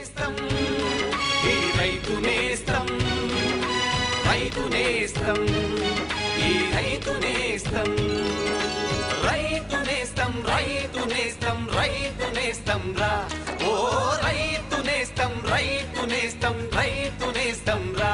రైతునేస్తం ఈ రైతునేస్తం రైతునేస్తం ఈ రైతునేస్తం రైతునేస్తం రైతునేస్తం రైతునేస్తం రా ఓ రైతునేస్తం రైతునేస్తం రైతునేస్తం రా.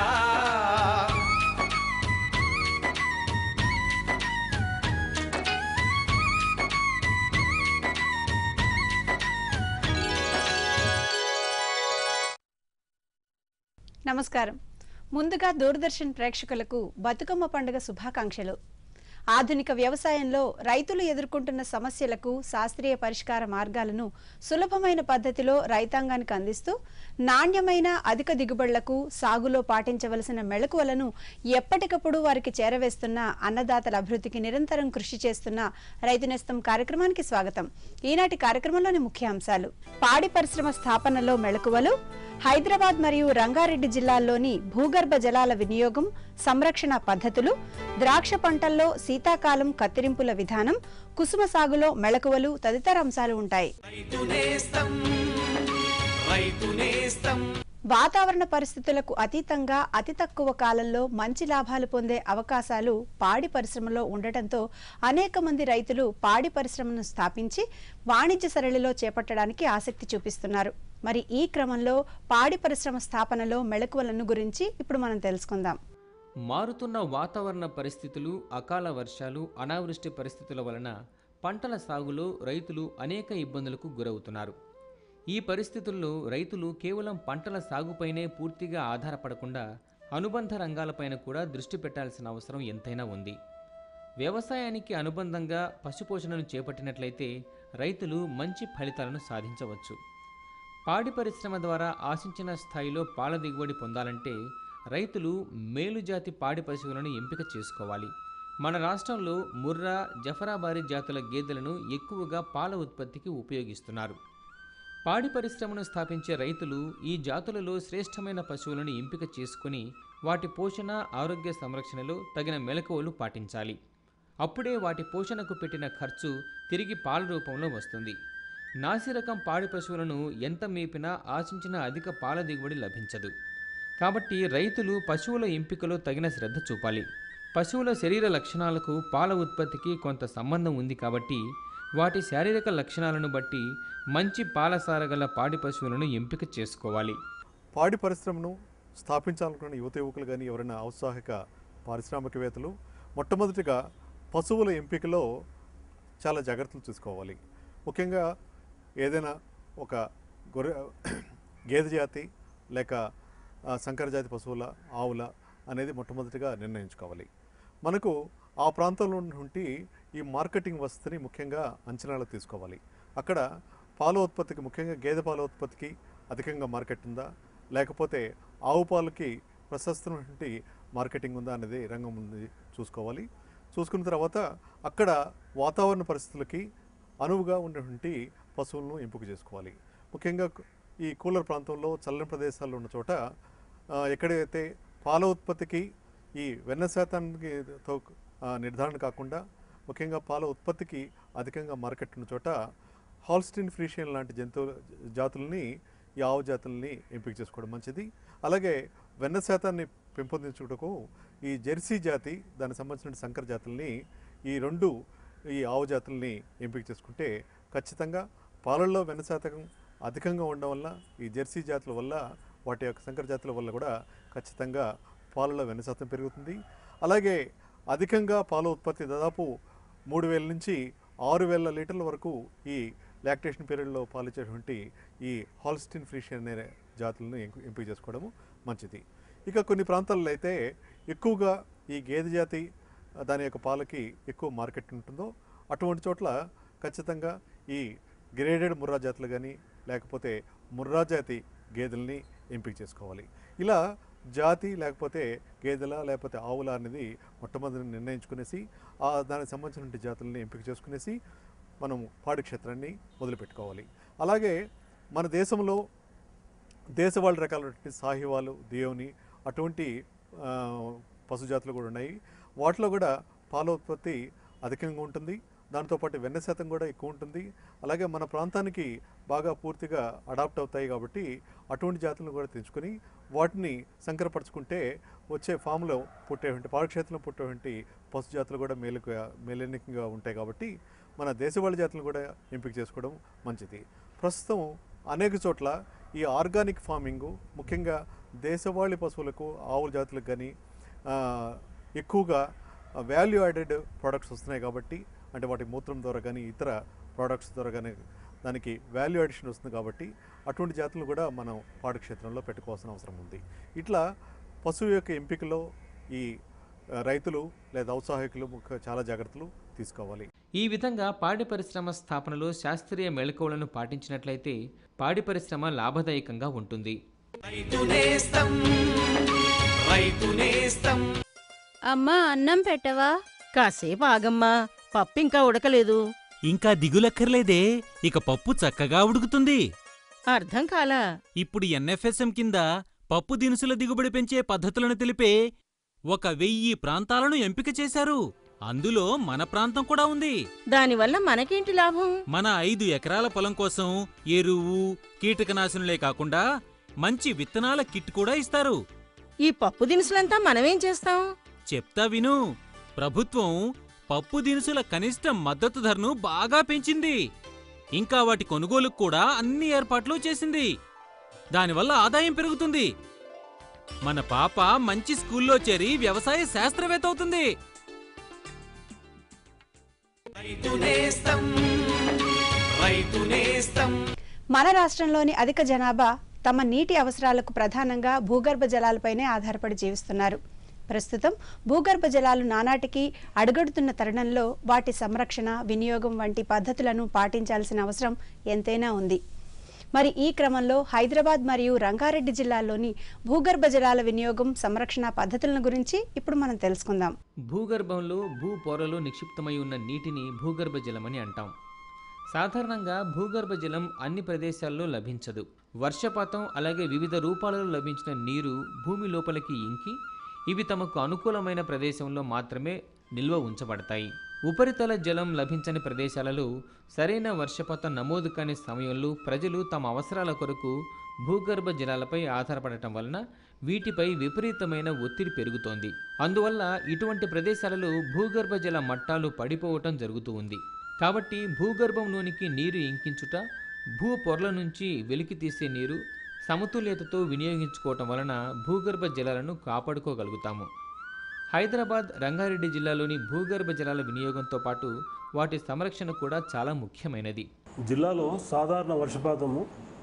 నమస్కారం. ముందుగా దూరదర్శన్ ప్రేక్షకులకు బతుకమ్మ పండుగ శుభాకాంక్షలు. ఆధునిక వ్యవసాయంలో రైతులు ఎదుర్కొంటున్న సమస్యలకు శాస్త్రీయ పరిష్కార మార్గాలను సులభమైన పద్ధతిలో రైతాంగానికి అందిస్తూ నాణ్యమైన అధిక దిగుబడులకు సాగులో పాటించవలసిన మెళకువలను ఎప్పటికప్పుడు వారికి చేరవేస్తున్న అన్నదాతల అభివృద్ధికి నిరంతరం కృషి చేస్తున్న రైతునేస్తం కార్యక్రమానికి స్వాగతం. ఈనాటి కార్యక్రమంలోని ముఖ్యాంశాలు: పాడి పరిశ్రమ స్థాపనలో మెళకువలు, హైదరాబాద్ మరియు రంగారెడ్డి జిల్లాల్లోని భూగర్భ జలాల వినియోగం, సంరక్షణ పద్ధతులు, ద్రాక్ష పంటల్లో శీతాకాలం కత్తిరింపుల విధానం, కుసుమ సాగులో మెళకువలు తదితర అంశాలు ఉంటాయి. వాతావరణ పరిస్థితులకు అతీతంగా అతి తక్కువ కాలంలో మంచి లాభాలు పొందే అవకాశాలు పాడి పరిశ్రమలో ఉండటంతో అనేక మంది రైతులు పాడి పరిశ్రమను స్థాపించి వాణిజ్య సరళిలో చేపట్టడానికి ఆసక్తి చూపిస్తున్నారు. మరి ఈ క్రమంలో పాడి పరిశ్రమ స్థాపనలో మెళకువలను గురించి ఇప్పుడు మనం తెలుసుకుందాం. మారుతున్న వాతావరణ పరిస్థితులు, అకాల వర్షాలు, అనావృష్టి పరిస్థితుల వలన పంటల సాగులో రైతులు అనేక ఇబ్బందులకు గురవుతున్నారు. ఈ పరిస్థితుల్లో రైతులు కేవలం పంటల సాగుపైనే పూర్తిగా ఆధారపడకుండా అనుబంధ రంగాలపైన కూడా దృష్టి పెట్టాల్సిన అవసరం ఎంతైనా ఉంది. వ్యవసాయానికి అనుబంధంగా పశుపోషణను చేపట్టినట్లయితే రైతులు మంచి ఫలితాలను సాధించవచ్చు. పాడి పరిశ్రమ ద్వారా ఆశించిన స్థాయిలో పాల దిగుబడి పొందాలంటే రైతులు మేలుజాతి పాడి పశువులను ఎంపిక చేసుకోవాలి. మన రాష్ట్రంలో ముర్రా, జఫరాబారీ జాతుల గేదెలను ఎక్కువగా పాల ఉత్పత్తికి ఉపయోగిస్తున్నారు. పాడి పరిశ్రమను స్థాపించే రైతులు ఈ జాతులలో శ్రేష్టమైన పశువులను ఎంపిక చేసుకుని వాటి పోషణ, ఆరోగ్య సంరక్షణలో తగిన మెలకువలు పాటించాలి. అప్పుడే వాటి పోషణకు పెట్టిన ఖర్చు తిరిగి పాల రూపంలో వస్తుంది. నాసిరకం పాడి పశువులను ఎంత మేపినా ఆశించిన అధిక పాల దిగుబడి లభించదు. కాబట్టి రైతులు పశువుల ఎంపికలో తగిన శ్రద్ధ చూపాలి. పశువుల శరీర లక్షణాలకు పాల ఉత్పత్తికి కొంత సంబంధం ఉంది కాబట్టి వాటి శారీరక లక్షణాలను బట్టి మంచి పాలసారగల పాడి పశువులను ఎంపిక చేసుకోవాలి. పాడి పరిశ్రమను స్థాపించాలనుకున్న యువత యువకులు కానీ ఎవరైనా ఔత్సాహిక పారిశ్రామికవేత్తలు మొట్టమొదటిగా పశువుల ఎంపికలో చాలా జాగ్రత్తలు తీసుకోవాలి. ముఖ్యంగా ఏదైనా ఒక గేదె జాతి లేక సంకర జాతి పశువుల, ఆవుల అనేది మొట్టమొదటిగా నిర్ణయించుకోవాలి. మనకు ఆ ప్రాంతంలో నుండి ఈ మార్కెటింగ్ వసతిని ముఖ్యంగా అంచనాలు తీసుకోవాలి. అక్కడ పాల ఉత్పత్తికి, ముఖ్యంగా గేదె పాల ఉత్పత్తికి అధికంగా మార్కెట్ ఉందా, లేకపోతే ఆవు పాలకి ప్రశస్తమైనటువంటి మార్కెటింగ్ ఉందా అనేది రంగం ముందు చూసుకోవాలి. చూసుకున్న తర్వాత అక్కడ వాతావరణ పరిస్థితులకి అనువుగా ఉన్నటువంటి పశువులను ఎంపిక చేసుకోవాలి. ముఖ్యంగా ఈ కూలర్ ప్రాంతంలో, చల్లని ప్రదేశాల్లో ఉన్న చోట ఎక్కడైతే పాల ఉత్పత్తికి ఈ వెన్న శాతానికి నిర్ధారణ కాకుండా ముఖ్యంగా పాల ఉత్పత్తికి అధికంగా మార్కెట్ ఉన్న చోట హాల్స్టీన్ ఫ్రీషియన్ లాంటి జాతుల్ని, ఈ ఆవు జాతుల్ని ఎంపిక చేసుకోవడం మంచిది. అలాగే వెన్న శాతాన్ని పెంపొందించుటకు ఈ జెర్సీ జాతి, దానికి సంబంధించిన సంకర జాతుల్ని, ఈ ఆవు జాతుల్ని ఎంపిక చేసుకుంటే ఖచ్చితంగా పాలల్లో వెన్న శాతం అధికంగా ఉండడం వల్ల, ఈ జెర్సీ జాతుల వల్ల, వాటి యొక్క సంకర జాతుల వల్ల కూడా ఖచ్చితంగా పాలలో వెన్న శాతం పెరుగుతుంది. అలాగే అధికంగా పాల ఉత్పత్తి దాదాపు 3000 నుంచి 6000 లీటర్ల వరకు ఈ లాక్టేషన్ పీరియడ్లో పాలిచ్చేటువంటి ఈ హాల్స్టీన్ ఫ్రీషియన్ అనే జాతులను ఎంపిక చేసుకోవడము మంచిది. ఇక కొన్ని ప్రాంతాల్లో అయితే ఎక్కువగా ఈ గేదె జాతి దాని యొక్క పాలకి ఎక్కువ మార్కెట్ ఉంటుందో అటువంటి చోట్ల ఖచ్చితంగా ఈ గ్రేడెడ్ ముర్రా జాతులు కానీ లేకపోతే ముర్రా జాతి గేదెల్ని ఎంపిక చేసుకోవాలి. ఇలా జాతి లేకపోతే గేదెల లేకపోతే ఆవుల అనేది మొట్టమొదటి నిర్ణయించుకునేసి దానికి సంబంధించిన జాతులని ఎంపిక చేసుకునేసి మనం పాడి క్షేత్రాన్ని మొదలుపెట్టుకోవాలి. అలాగే మన దేశంలో దేశవాళీ రకాలైనటువంటి సాహివాలు, దేవని అటువంటి పశు జాతులు కూడా ఉన్నాయి. వాటిలో కూడా పాల ఉత్పత్తి అధికంగా ఉంటుంది. దాంతోపాటు వెన్న శాతం కూడా ఎక్కువ ఉంటుంది. అలాగే మన ప్రాంతానికి బాగా పూర్తిగా అడాప్ట్ అవుతాయి కాబట్టి అటువంటి జాతులను కూడా తెచ్చుకొని వాటిని సంకరపరచుకుంటే వచ్చే ఫామ్లో పుట్టేటువంటి పాడక్షేత్రంలో పుట్టేటువంటి పశు జాతులు కూడా మేలెన్నికంగా ఉంటాయి. కాబట్టి మన దేశవాళీ జాతులను కూడా ఎంపిక చేసుకోవడం మంచిది. ప్రస్తుతం అనేక చోట్ల ఈ ఆర్గానిక్ ఫార్మింగు ముఖ్యంగా దేశవాళీ పశువులకు ఆవుల జాతులకు కానీ ఎక్కువగా వాల్యూ యాడెడ్ ప్రోడక్ట్స్ వస్తున్నాయి. కాబట్టి అంటే వాటి మూత్రం ద్వారా కానీ ఇతర ప్రోడక్ట్స్ ద్వారా కానీ దానికి వాల్యూ అడిషన్ వస్తుంది. కాబట్టి అటువంటి జాతులను కూడా మనం పాడక్షేత్రంలో పెట్టుకోవాల్సిన అవసరం ఉంది. ఇట్లా పశువు యొక్క ఎంపికలో ఈ రైతులు లేదా ఔత్సాహికులు చాలా జాగ్రత్తలు తీసుకోవాలి. ఈ విధంగా పాడి పరిశ్రమ స్థాపనలో శాస్త్రీయ మెళకువలను పాటించినట్లయితే పాడి పరిశ్రమ లాభదాయకంగా ఉంటుంది. అమ్మా అన్నం పెట్టవా? కాసేపు ఆగమ్మా, పప్పు ఇంకా ఉడకలేదు. ఇంకా దిగులక్కర్లేదే, ఇక పప్పు చక్కగా ఉడుకుతుంది. అర్థం కాలా? ఇప్పుడు ఎన్ఎఫ్ఎస్ఎం కింద పప్పు దినుసుల దిగుబడి పెంచే పద్ధతులను తెలిపే 1000 ప్రాంతాలను ఎంపిక చేశారు. అందులో మన ప్రాంతం కూడా ఉంది. దానివల్ల మనకేంటి లాభం? మన 5 ఎకరాల పొలం కోసం ఎరువు, కీటకనాశనులే కాకుండా మంచి విత్తనాల కిట్ కూడా ఇస్తారు. ఈ పప్పు దినుసులంతా మనమేం చేస్తాం? చెప్తా విను. ప్రభుత్వం పప్పు దినుసుల కనిష్ట మద్దతు ధరను బాగా పెంచింది. ఇంకా వాటి కొనుగోలుకు కూడా అన్ని ఏర్పాట్లు చేసింది. దానివల్ల ఆదాయం పెరుగుతుంది. మన పాప మంచి స్కూల్లో చేరి వ్యవసాయ శాస్త్రవేత్త అవుతుంది. మన రాష్ట్రంలోని అధిక జనాభా తమ నీటి అవసరాలకు ప్రధానంగా భూగర్భ జలాలపైనే ఆధారపడి జీవిస్తున్నారు. ప్రస్తుతం భూగర్భ జలాలు నానాటికి అడుగడుతున్న తరుణంలో వాటి సంరక్షణ, వినియోగం వంటి పద్ధతులను పాటించాల్సిన అవసరం ఎంతైనా ఉంది. మరి ఈ క్రమంలో హైదరాబాద్ మరియు రంగారెడ్డి జిల్లాల్లోని భూగర్భ జలాల వినియోగం, సంరక్షణ పద్ధతులను గురించి ఇప్పుడు మనం తెలుసుకుందాం. భూగర్భంలో భూ పొరలో నిక్షిప్తమై ఉన్న నీటిని భూగర్భ జలమని అంటాం. సాధారణంగా భూగర్భ జలం అన్ని ప్రదేశాల్లో లభించదు. వర్షపాతం అలాగే వివిధ రూపాలలో లభించిన నీరు భూమి లోపలికి ఇంకి ఇవి తమకు అనుకూలమైన ప్రదేశంలో మాత్రమే నిల్వ ఉంచబడతాయి. ఉపరితల జలం లభించని ప్రదేశాలలో సరైన వర్షపాతం నమోదు కాని సమయంలో ప్రజలు తమ అవసరాల కొరకు భూగర్భ జలాలపై ఆధారపడటం వలన వీటిపై విపరీతమైన ఒత్తిడి పెరుగుతోంది. అందువల్ల ఇటువంటి ప్రదేశాలలో భూగర్భ జల మట్టాలు పడిపోవటం జరుగుతూ ఉంది. కాబట్టి భూగర్భంలోనికి నీరు ఇంకించుట, భూ పొరల నుంచి వెలికి తీసే నీరు సమతుల్యతతో వినియోగించుకోవటం వలన భూగర్భ జలాలను కాపాడుకోగలుగుతాము. హైదరాబాద్, రంగారెడ్డి జిల్లాలోని భూగర్భ జలాల వినియోగంతో పాటు వాటి సంరక్షణ కూడా చాలా ముఖ్యమైనది. జిల్లాలో సాధారణ వర్షపాతము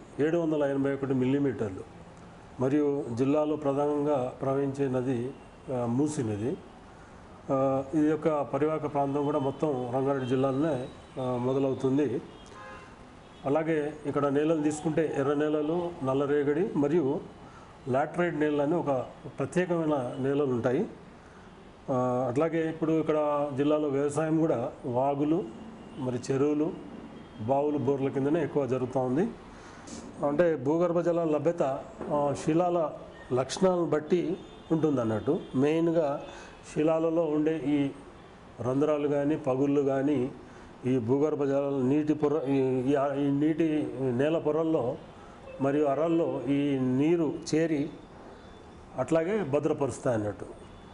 781 మిల్లీమీటర్లు మరియు జిల్లాలో ప్రధానంగా ప్రవహించే నది మూసీ నది. ఇది యొక్క పరివాహక ప్రాంతం కూడా మొత్తం రంగారెడ్డి జిల్లాలోనే మొదలవుతుంది. అలాగే ఇక్కడ నేలలు తీసుకుంటే ఎర్ర నేలలు, నల్లరేగడి మరియు లాటరైట్ నేలలు అని ఒక ప్రత్యేకమైన నేలలు ఉంటాయి. అట్లాగే ఇప్పుడు ఇక్కడ జిల్లాలో వ్యవసాయం కూడా వాగులు, మరి చెరువులు, బావులు, బోర్ల కిందనే ఎక్కువ జరుగుతూ ఉంది. అంటే భూగర్భ జలాల లభ్యత శిలాల లక్షణాలను బట్టి ఉంటుంది అన్నట్టు. మెయిన్గా శిలాలలో ఉండే ఈ రంధ్రాలు కానీ, పగుళ్ళు కానీ ఈ భూగర్భ జలాల నీటి పొర ఈ నీటి నేల పొరల్లో మరియు అరల్లో ఈ నీరు చేరి అట్లాగే భద్రపరుస్తాయి అన్నట్టు.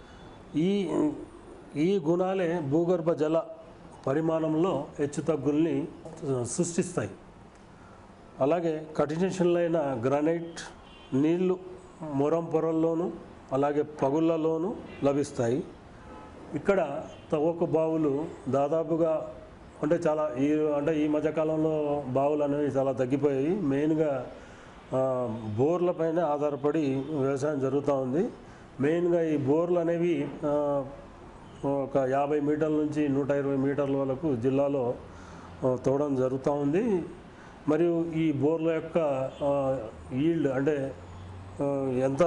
ఈ గుణాలే భూగర్భ జల పరిమాణంలో హెచ్చుతగ్గుల్ని సృష్టిస్తాయి. అలాగే కఠినశిలైన గ్రానైట్ నీళ్లు మొరం పొరల్లోనూ అలాగే పగుళ్లలోనూ లభిస్తాయి. ఇక్కడ తవ్వక బావులు దాదాపుగా ఈ మధ్యకాలంలో బావులు అనేవి చాలా తగ్గిపోయాయి. మెయిన్గా బోర్లపైన ఆధారపడి వ్యవసాయం జరుగుతూ ఉంది. మెయిన్గా ఈ బోర్లు అనేవి ఒక 50 మీటర్ల నుంచి 120 మీటర్ల వరకు జిల్లాలో తవ్వడం జరుగుతూ ఉంది. మరియు ఈ బోర్ల యొక్క ఈల్డ్ అంటే ఎంత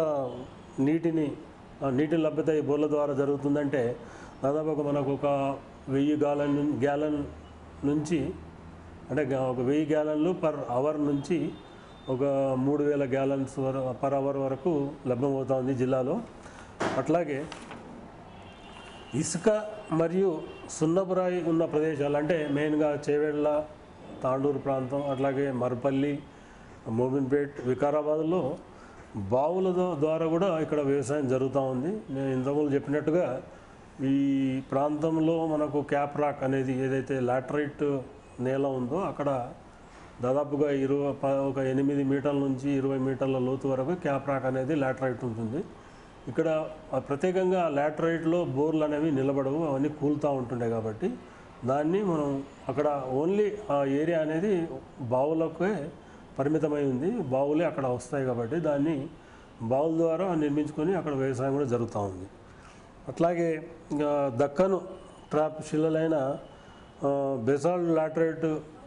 నీటి లభ్యత ఈ బోర్ల ద్వారా జరుగుతుందంటే దాదాపుగా మనకు ఒక 1000 గ్యాలన్ నుంచి అంటే ఒక 1000 గ్యాలన్లు పర్ అవర్ నుంచి ఒక 3000 గ్యాలన్స్ పర్ అవర్ వరకు లభ్యమవుతుంది జిల్లాలో. అట్లాగే ఇసుక మరియు సున్నపురాయి ఉన్న ప్రదేశాలు అంటే మెయిన్గా చేవెళ్ళ, తాండూరు ప్రాంతం, అట్లాగే మరపల్లి, మోమిన్పేట్, వికారాబాద్లో బావుల ద్వారా కూడా ఇక్కడ వ్యవసాయం జరుగుతూ ఉంది. నేను ఇంతకుముందు చెప్పినట్టుగా ఈ ప్రాంతంలో మనకు క్యాప్ రాక్ అనేది ఏదైతే లాటరైట్ నేల ఉందో అక్కడ దాదాపుగా ఒక 8 మీటర్ల నుంచి 20 మీటర్ల లోతు వరకు క్యాప్ రాక్ అనేది లాటరైట్ ఉంటుంది. ఇక్కడ ప్రత్యేకంగా లాటరైట్లో బోర్లు అనేవి నిలబడవు, అవన్నీ కూలుతూ ఉంటుండే కాబట్టి దాన్ని మనం అక్కడ ఓన్లీ ఆ ఏరియా అనేది బావులకే పరిమితమై ఉంది. బావులే అక్కడ వస్తాయి కాబట్టి దాన్ని బావుల ద్వారా నిర్మించుకొని అక్కడ వ్యవసాయం కూడా జరుగుతూ ఉంది. అట్లాగే దక్కను ట్రాప్ శిలలైన బెసాల్ట్ లాటరైట్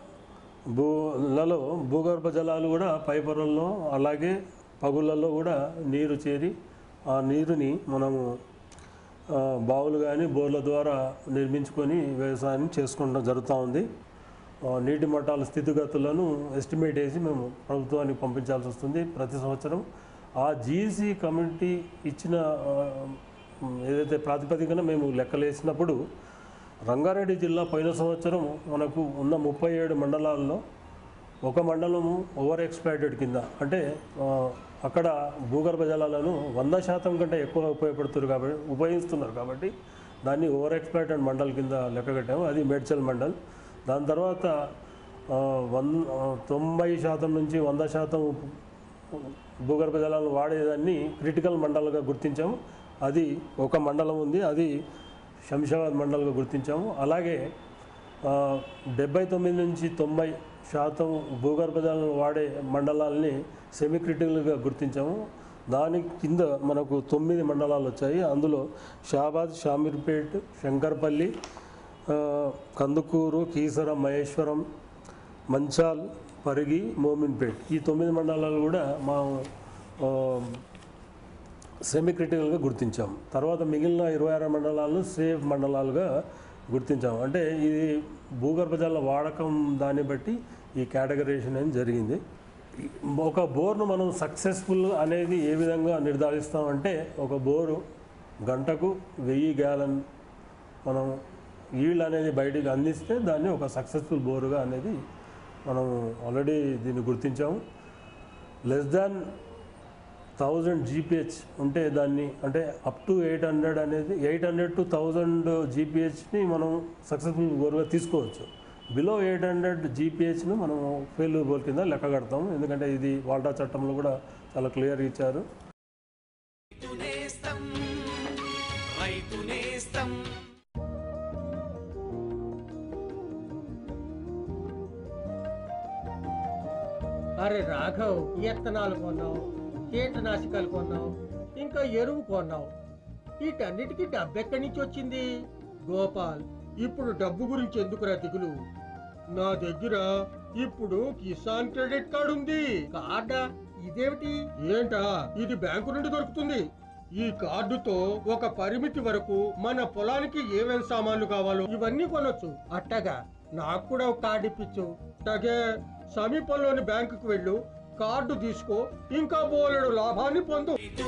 భూగర్భ జలాలు కూడా పైపొరల్లో అలాగే పగుళ్ళల్లో కూడా నీరు చేరి ఆ నీరుని మనము బావులు కానీ బోర్ల ద్వారా నిర్మించుకొని వ్యవసాయం చేసుకోవడం జరుగుతూ ఉంది. నీటి మట్టాల స్థితిగతులను ఎస్టిమేట్ వేసి మేము ప్రభుత్వానికి పంపించాల్సి వస్తుంది ప్రతి సంవత్సరం. ఆ జీసీ కమిటీ ఇచ్చిన ఏదైతే ప్రాతిపదికన మేము లెక్కలేసినప్పుడు రంగారెడ్డి జిల్లా పోయిన సంవత్సరం మనకు ఉన్న 37 మండలాల్లో ఒక మండలము ఓవర్ ఎక్స్ప్లాయిటెడ్ కింద, అంటే అక్కడ భూగర్భ జలాలను 100% కంటే ఎక్కువ ఉపయోగిస్తున్నారు కాబట్టి దాన్ని ఓవర్ ఎక్స్ప్లాయిటెడ్ మండల్ కింద లెక్కగట్టాము. అది మేడ్చల్ మండల్. దాని తర్వాత 90% నుంచి 100% భూగర్భ జలాలను వాడేదాన్ని క్రిటికల్ మండల్గా గుర్తించాము. అది ఒక మండలం ఉంది, అది శంషాబాద్ మండల్గా గుర్తించాము. అలాగే 79 నుంచి 90% భూగర్భ జలాలను వాడే మండలాలని సెమీ క్రిటికల్గా గుర్తించాము. దాని కింద మనకు 9 మండలాలు వచ్చాయి. అందులో షాబాద్, షామీర్పేట్, శంకర్పల్లి, కందుకూరు, కీసర, మహేశ్వరం, మంచాల్, పరిగి, మోమిన్పేట్, ఈ 9 మండలాలు కూడా మా సెమీ క్రిటికల్గా గుర్తించాము. తర్వాత మిగిలిన 26 మండలాలను సేఫ్ మండలాలుగా గుర్తించాము. అంటే ఇది భూగర్భ జల వాడకం దాన్ని బట్టి ఈ కేటగరైజేషన్ అనేది జరిగింది. ఒక బోర్ను మనం సక్సెస్ఫుల్ అనేది ఏ విధంగా నిర్ధారిస్తామంటే ఒక బోరు గంటకు 1000 గ్యాలన్ మనం ఈల్డ్ అనేది బయటికి అందిస్తే దాన్ని ఒక సక్సెస్ఫుల్ బోరుగా అనేది మనం ఆల్రెడీ దీన్ని గుర్తించాము. లెస్ దాన్ 1000 GPH ఉంటే దాన్ని, అంటే అప్ టు 800 అనేది 800 to 1000 GPHని మనం సక్సెస్ఫుల్ బోర్గా తీసుకోవచ్చు. బిలో 800 GPHను మనం ఫెయిల్యూర్ బోర్ కింద లెక్క కడతాము. ఎందుకంటే ఇది వాల్టా చట్టంలో కూడా చాలా క్లియర్గా ఇచ్చారు. అరే రాఘవ్, విత్తనాలు కొన్నావు, కీటనాశకాలు కొన్నావు, ఇంకా ఎరువు కొన్నావు. వీటన్నిటికీ డబ్బు ఎక్కడి నుంచి వచ్చింది? గోపాల్, ఇప్పుడు డబ్బు గురించి ఎందుకురా దిగులు? నా దగ్గర ఇప్పుడు కిసాన్ క్రెడిట్ కార్డు ఉంది. కార్డా? ఇదేమిటి? ఏంటా, ఇది బ్యాంకు నుండి దొరుకుతుంది. ఈ కార్డుతో ఒక పరిమితి వరకు మన పొలానికి ఏమేమి సామాన్లు కావాలో ఇవన్నీ కొనొచ్చు. అట్టగా నాకు కూడా ఒక కార్డు ఇప్పించు. అట్లాగే సమీపంలోని బ్యాంకుకు వెళ్ళు, కార్డు తీసుకో, ఇంకా బోలెడు లాభాన్ని పొందు.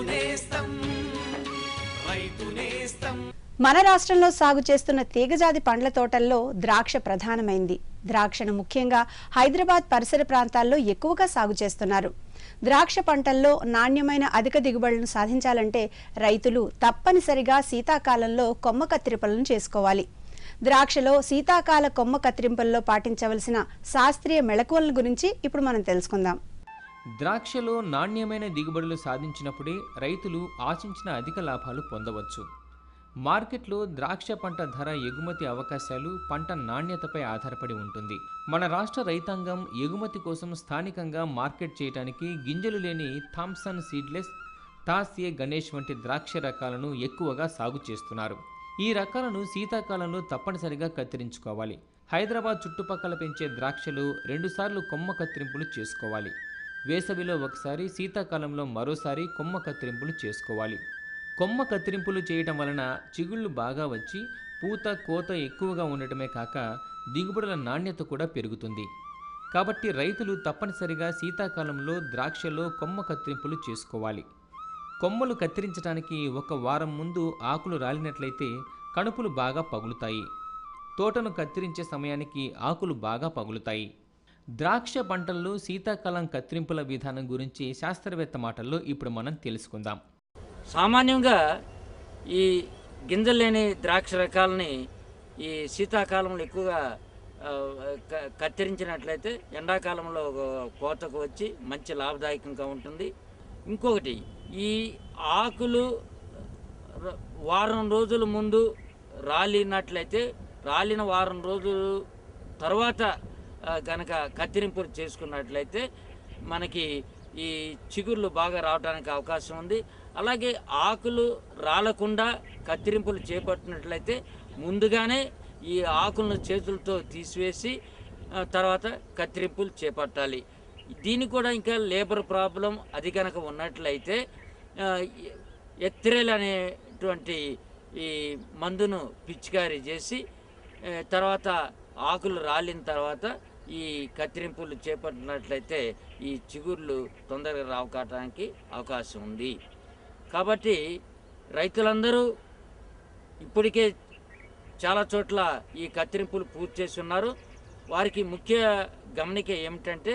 మన రాష్ట్రంలో సాగు చేస్తున్న తీగజాతి పండ్ల తోటల్లో ద్రాక్ష ప్రధానమైంది. ద్రాక్షను ముఖ్యంగా హైదరాబాద్ పరిసర ప్రాంతాల్లో ఎక్కువగా సాగు చేస్తున్నారు. ద్రాక్ష పంటల్లో నాణ్యమైన అధిక దిగుబడులను సాధించాలంటే రైతులు తప్పనిసరిగా శీతాకాలంలో కొమ్మ కత్తిరింపులను చేసుకోవాలి. ద్రాక్షలో శీతాకాల కొమ్మ కత్తిరింపుల్లో పాటించవలసిన శాస్త్రీయ మెళకువల గురించి ఇప్పుడు మనం తెలుసుకుందాం. ద్రాక్షలో నాణ్యమైన దిగుబడులు సాధించినప్పుడే రైతులు ఆశించిన అధిక లాభాలు పొందవచ్చు. మార్కెట్లో ద్రాక్ష పంట ధర, ఎగుమతి అవకాశాలు పంట నాణ్యతపై ఆధారపడి ఉంటుంది. మన రాష్ట్ర రైతాంగం ఎగుమతి కోసం స్థానికంగా మార్కెట్ చేయడానికి గింజలు లేని థామ్సన్ సీడ్లెస్, తాస్యే గణేష్ వంటి ద్రాక్ష రకాలను ఎక్కువగా సాగు చేస్తున్నారు. ఈ రకాలను శీతాకాలంలో తప్పనిసరిగా కత్తిరించుకోవాలి. హైదరాబాద్ చుట్టుపక్కల పెంచే ద్రాక్షలు 2 సార్లు కొమ్మ కత్తిరింపులు చేసుకోవాలి. వేసవిలో ఒకసారి, శీతాకాలంలో మరోసారి కొమ్మ కత్తిరింపులు చేసుకోవాలి. కొమ్మ కత్తిరింపులు చేయటం వలన చిగుళ్ళు బాగా వచ్చి పూత, కోత ఎక్కువగా ఉండటమే కాక దిగుబడుల నాణ్యత కూడా పెరుగుతుంది. కాబట్టి రైతులు తప్పనిసరిగా శీతాకాలంలో ద్రాక్షలో కొమ్మ కత్తిరింపులు చేసుకోవాలి. కొమ్మలు కత్తిరించడానికి 1 వారం ముందు ఆకులు రాలినట్లయితే కణుపులు బాగా పగులుతాయి. తోటను కత్తిరించే సమయానికి ఆకులు బాగా పగులుతాయి. ద్రాక్ష పంటల్లో శీతాకాలం కత్తిరింపుల విధానం గురించి శాస్త్రవేత్త మాటల్లో ఇప్పుడు మనం తెలుసుకుందాం. సామాన్యంగా ఈ గింజలు లేని ద్రాక్ష రకాలని ఈ శీతాకాలంలో ఎక్కువగా కత్తిరించినట్లయితే ఎండాకాలంలో కోతకు వచ్చి మంచి లాభదాయకంగా ఉంటుంది. ఇంకొకటి, ఈ ఆకులు వారం రోజుల ముందు రాలినట్లయితే రాలిన వారం రోజులు తర్వాత గనక కత్తిరింపులు చేసుకున్నట్లయితే మనకి ఈ చిగుర్లు బాగా రావడానికి అవకాశం ఉంది. అలాగే ఆకులు రాలకుండా కత్తిరింపులు చేపట్టినట్లయితే ముందుగానే ఈ ఆకులను చేతులతో తీసివేసి తర్వాత కత్తిరింపులు చేపట్టాలి. దీనికి కూడా ఇంకా లేబర్ ప్రాబ్లం అది కనుక ఉన్నట్లయితే ఎత్తిరేల్ అనేటువంటి ఈ మందును పిచికారీ చేసి తర్వాత ఆకులు రాలిన తర్వాత ఈ కత్తిరింపులు చేపట్టినట్లయితే ఈ చిగుర్లు తొందరగా రావడానికి అవకాశం ఉంది. కాబట్టి రైతులందరూ ఇప్పటికే చాలా చోట్ల ఈ కత్తిరింపులు పూర్తి చేసి ఉన్నారు. వారికి ముఖ్య గమనిక ఏమిటంటే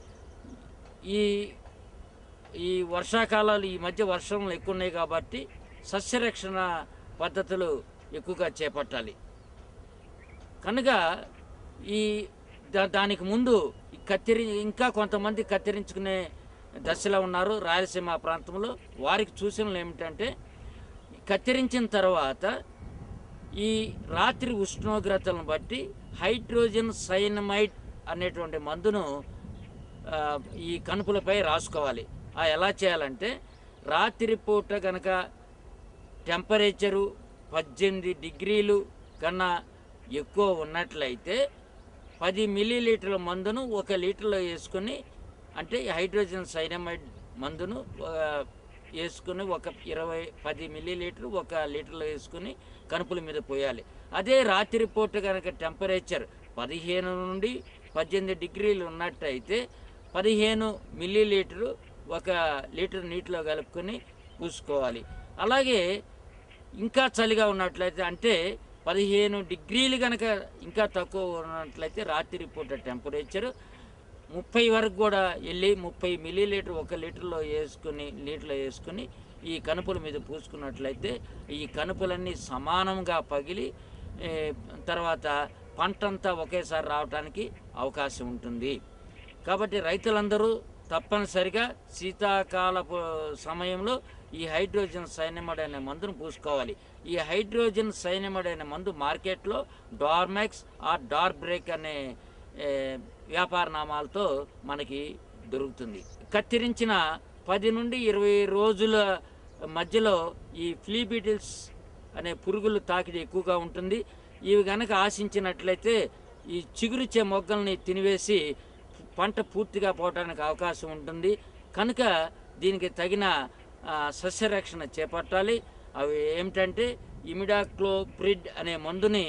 ఈ వర్షాకాలాలు ఈ మధ్య వర్షంలు ఎక్కువ ఉన్నాయి కాబట్టి సస్యరక్షణ పద్ధతులు ఎక్కువగా చేపట్టాలి. కనుక ఈ దానికి ముందు ఇంకా కొంతమంది కత్తిరించుకునే దశలో ఉన్నారు రాయలసీమ ప్రాంతంలో. వారికి సూచనలు ఏమిటంటే కత్తిరించిన తర్వాత ఈ రాత్రి ఉష్ణోగ్రతలను బట్టి హైడ్రోజన్ సైనమైడ్ అనేటువంటి మందును ఈ కనుపులపై రాసుకోవాలి. ఎలా చేయాలంటే రాత్రిపూట కనుక టెంపరేచరు 18 డిగ్రీలు కన్నా ఎక్కువ ఉన్నట్లయితే 10 మిల్లీలీటర్ల మందును 1 లీటర్లో వేసుకొని, అంటే హైడ్రోజన్ సైనమైడ్ మందును వేసుకుని 10 మిల్లీలీటర్ 1 లీటర్లో వేసుకుని కనుపుల మీద పోయాలి. అదే రాత్రిపూట కనుక టెంపరేచర్ 15 నుండి 18 డిగ్రీలు ఉన్నట్టయితే 15 మిల్లీలీటరు 1 లీటర్ నీటిలో కలుపుకొని పూసుకోవాలి. అలాగే ఇంకా చలిగా ఉన్నట్లయితే, అంటే 15 డిగ్రీలు కనుక ఇంకా తక్కువ ఉన్నట్లయితే రాత్రిపూట టెంపరేచరు 30 వరకు కూడా వెళ్ళి 30 మిల్లీలీటర్ 1 లీటర్లో నీటిలో వేసుకుని ఈ కనుపుల మీద పూసుకున్నట్లయితే ఈ కనుపులన్నీ సమానంగా పగిలి తర్వాత పంటంతా ఒకేసారి రావడానికి అవకాశం ఉంటుంది. కాబట్టి రైతులందరూ తప్పనిసరిగా శీతాకాలపు సమయంలో ఈ హైడ్రోజన్ సైనమైడ్ అనే మందును పూసుకోవాలి. ఈ హైడ్రోజన్ సైనమైడ్ అనే మందు మార్కెట్లో డార్మెక్స్ డార్ బ్రేక్ అనే వ్యాపార నామాలతో మనకి దొరుకుతుంది. కత్తిరించిన 10 నుండి 20 రోజుల మధ్యలో ఈ ఫ్లీ బీటిల్స్ అనే పురుగులు తాకిడి ఎక్కువగా ఉంటుంది. ఇవి కనుక ఆశించినట్లయితే ఈ చిగురిచ్చే మొగ్గల్ని తినివేసి పంట పూర్తిగా పోవడానికి అవకాశం ఉంటుంది. కనుక దీనికి తగిన సస్యరక్షణ చేపట్టాలి. అవి ఏమిటంటే ఇమిడాక్లోప్రిడ్ అనే మందుని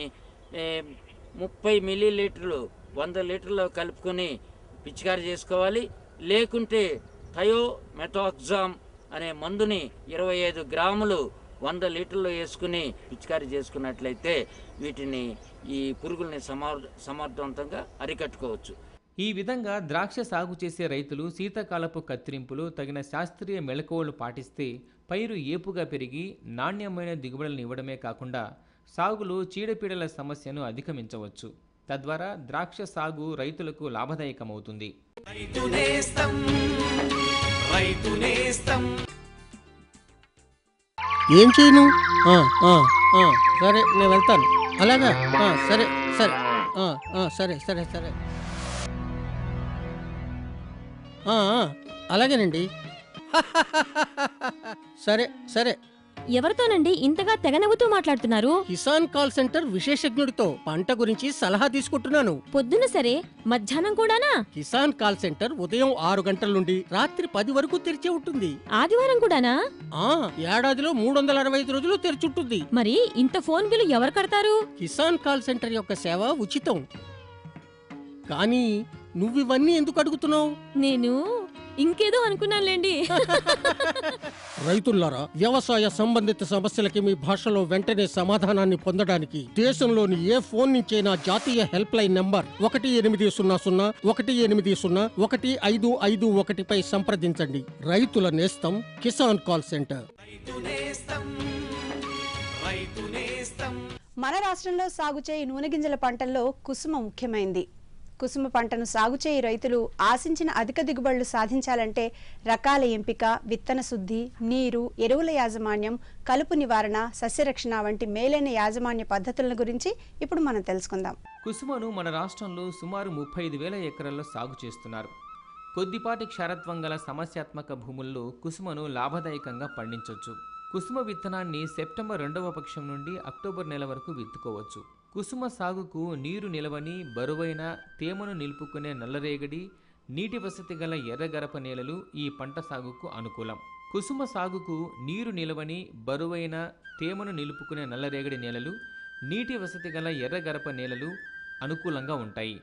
30 మిల్లీలీటర్లు 100 లీటర్లో కలుపుకొని పిచికారీ చేసుకోవాలి. లేకుంటే థయోమెథాక్సామ్ అనే మందుని 25 గ్రాములు 100 లీటర్లో వేసుకుని పిచికారీ చేసుకున్నట్లయితే వీటిని ఈ పురుగుల్ని సమర్థవంతంగా అరికట్టుకోవచ్చు. ఈ విధంగా ద్రాక్ష సాగు చేసే రైతులు శీతాకాలపు కత్తిరింపులు తగిన శాస్త్రీయ మెళకువలు పాటిస్తే పైరు ఏపుగా పెరిగి నాణ్యమైన దిగుబడులను ఇవ్వడమే కాకుండా సాగులో చీడపీడల సమస్యను అధిగమించవచ్చు. తద్వారా ద్రాక్ష సాగు రైతులకు లాభదాయకమవుతుంది. ఏం చేయను? సరే, నేను వెళ్తాను. అలాగా? సరే సరే సరే సరే సరే అలాగేనండి. సరే సరే. ఎవరితోనండి ఇంతగా తెగనవ్వుతూ మాట్లాడుతున్నారు? కిసాన్ కాల్ సెంటర్ విశేషజ్ఞుడితో పంట గురించి సలహా తీసుకుంటున్నాను. పొద్దున సరే, మధ్యాహ్నం కూడానా? కిసాన్ కాల్ సెంటర్ ఉదయం 6 గంటల నుండి రాత్రి 10 వరకు తెరిచే ఉంటుంది. ఆదివారం కూడానా? ఏడాదిలో 365 రోజులు తెరిచుంటుంది. మరి ఇంత ఫోన్ బిల్లు ఎవరు కడతారు? కిసాన్ కాల్ సెంటర్ యొక్క సేవ ఉచితం. కానీ నువ్వివన్నీ ఎందుకు అడుగుతున్నావు? నేను ఇంకేదో అనుకున్నానులేండి. రైతులారా, వ్యవసాయ సంబంధిత సమస్యలకి మీ భాషలో వెంటనే సమాధానాన్ని పొందడానికి దేశంలోని ఏ ఫోన్ నుంచైనా జాతీయ హెల్ప్ లైన్ నంబర్ 1800-1801-1551పై సంప్రదించండి. రైతుల నేస్తం కిసాన్ కాల్ సెంటర్. మన రాష్ట్రంలో సాగు చేయి నూనె గింజల పంటల్లో కుసుమ ముఖ్యమైంది. కుసుమ పంటను సాగు చేయి రైతులు ఆశించిన అధిక దిగుబడులు సాధించాలంటే రకాల ఎంపిక, విత్తన శుద్ధి, నీరు, ఎరువుల యాజమాన్యం, కలుపు నివారణ, సస్యరక్షణ వంటి మేలైన యాజమాన్య పద్ధతుల గురించి ఇప్పుడు మనం తెలుసుకుందాం. కుసుమను మన రాష్ట్రంలో సుమారు 35,000 ఎకరాల్లో సాగు చేస్తున్నారు. కొద్దిపాటి క్షారత్వం గల సమస్యాత్మక భూముల్లో కుసుమను లాభదాయకంగా పండించవచ్చు. కుసుమ విత్తనాన్ని సెప్టెంబర్ 2వ పక్షం నుండి అక్టోబర్ నెల వరకు విత్తుకోవచ్చు. కుసుమ సాగుకు నీరు నిలవని, బరువైన, తేమను నిలుపుకునే నల్లరేగడి, నీటి వసతి గల ఎర్రగరప నేలలు ఈ పంట సాగుకు అనుకూలం. కుసుమ సాగుకు నీరు నిలవని, బరువైన, తేమను నిలుపుకునే నల్లరేగడి నేలలు, నీటి వసతి గల ఎర్రగరప నేలలు అనుకూలంగా ఉంటాయి.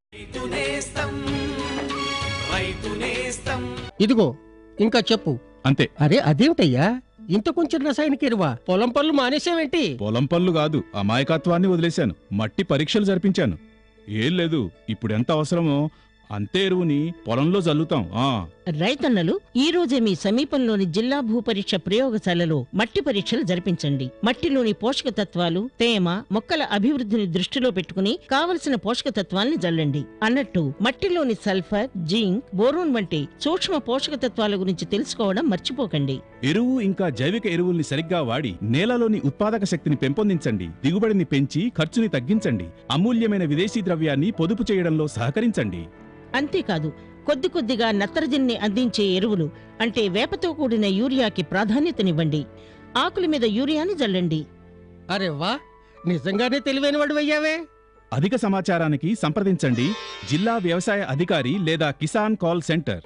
ఇదిగో ఇంకా చెప్పు. అంతే. అరే అదేమిటయ్యా, ఇంత కొంచెం రసాయనిక ఎరువా? పొలం పనులు మానేసావేంటి? పొలం పనులు కాదు, అమాయకత్వాన్ని వదిలేశాను. మట్టి పరీక్షలు జరిపించాను. ఏం లేదు, ఇప్పుడు ఎంత అవసరమో అంతే ఎరువుని పొలంలో జల్లుతాం. రైతన్నలు ఈ రోజే మీ సమీపంలోని జిల్లా భూపరీక్ష ప్రయోగశాలలో మట్టి పరీక్షలు జరిపించండి. మట్టిలోని పోషక తత్వాలు, తేమ, మొక్కల అభివృద్ధిని దృష్టిలో పెట్టుకుని కావలసిన పోషక తత్వాల్ని జల్లండి. అన్నట్టు మట్టిలోని సల్ఫర్, జింక్, బోరోన్ వంటి సూక్ష్మ పోషక తత్వాల గురించి తెలుసుకోవడం మర్చిపోకండి. ఎరువు ఇంకా జైవిక ఎరువుల్ని సరిగ్గా వాడి నేలలోని ఉత్పాదక శక్తిని పెంపొందించండి. దిగుబడిని పెంచి ఖర్చుని తగ్గించండి. అమూల్యమైన విదేశీ ద్రవ్యాన్ని పొదుపు చేయడంలో సహకరించండి. అంతేకాదు, కొద్ది కొద్దిగా నత్రజనిని అందించే ఎరువులు అంటే వేపతో కూడిన యూరియాకి ప్రాధాన్యతనివ్వండి. ఆకుల మీద యూరియాని జల్లండి. అరే వా, నిజంగానే తెలివైన వాడు అయ్యావే. అధిక సమాచారానికి సంప్రదించండి జిల్లా వ్యవసాయ అధికారి లేదా కిసాన్ కాల్ సెంటర్.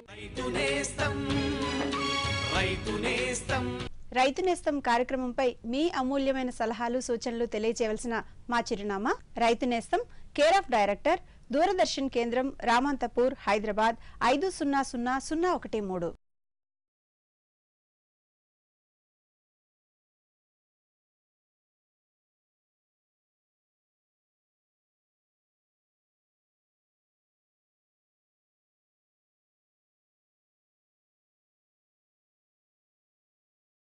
రైతు నేస్తం కార్యక్రమంపై మీ అమూల్యమైన సలహాలు, సూచనలు తెలియజేయవలసిన మా చిరునామా రైతు నేస్తం, కేర్ ఆఫ్ డైరెక్టర్, దూరదర్శన్ కేంద్రం, రామంతపూర్, హైదరాబాద్ 500013.